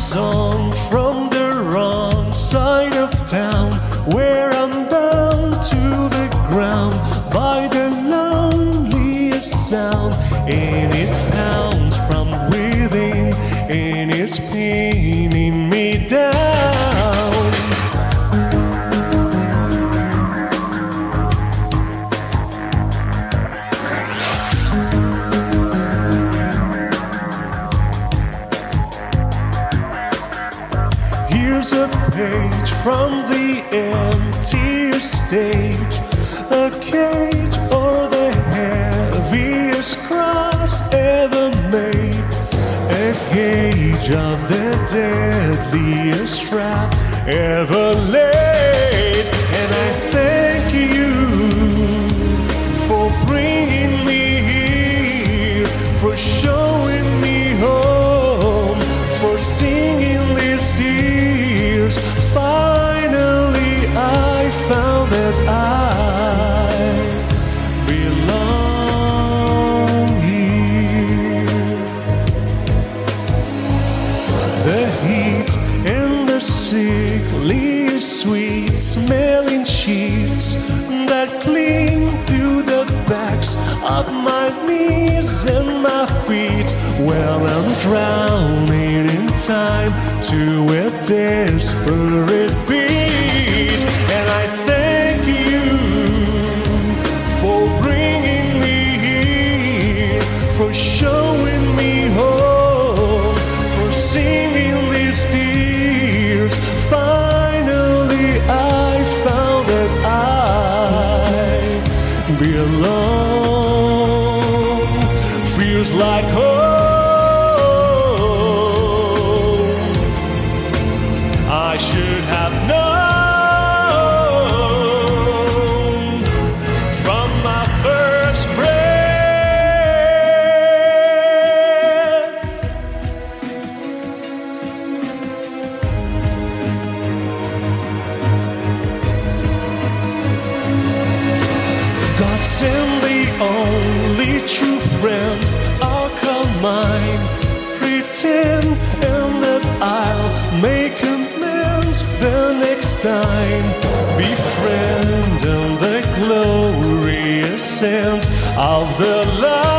song from the wrong side of town, where I'm bound to the ground by the loneliest sound, and it pounds from within, and it's pinning me down. Here's a page from the emptiest stage, a cage or the heaviest cross ever made, a gauge of the deadliest trap ever laid. And I thank you for bringing me here, for showing me home, for singing these tears. Finally I found that I belong here. The heat and the sickliest sweet smelling sheets that cling to the backs of my knees and my feet. Well, I'm drowning in time to a desperate beat, and I thank you for bringing me here, for showing me home, for singing these tears. Finally I found that I belong. Feels like home. I should have known from my first breath. God send the only true friend I'll call mine, pretend and that I'll make amends the next time. Befriend and the glorious sense of the love.